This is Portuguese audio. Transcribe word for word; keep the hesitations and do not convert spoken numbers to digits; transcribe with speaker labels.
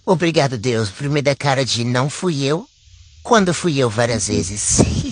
Speaker 1: Obrigado, Deus, por me dar cara de não fui eu, quando fui eu várias vezes.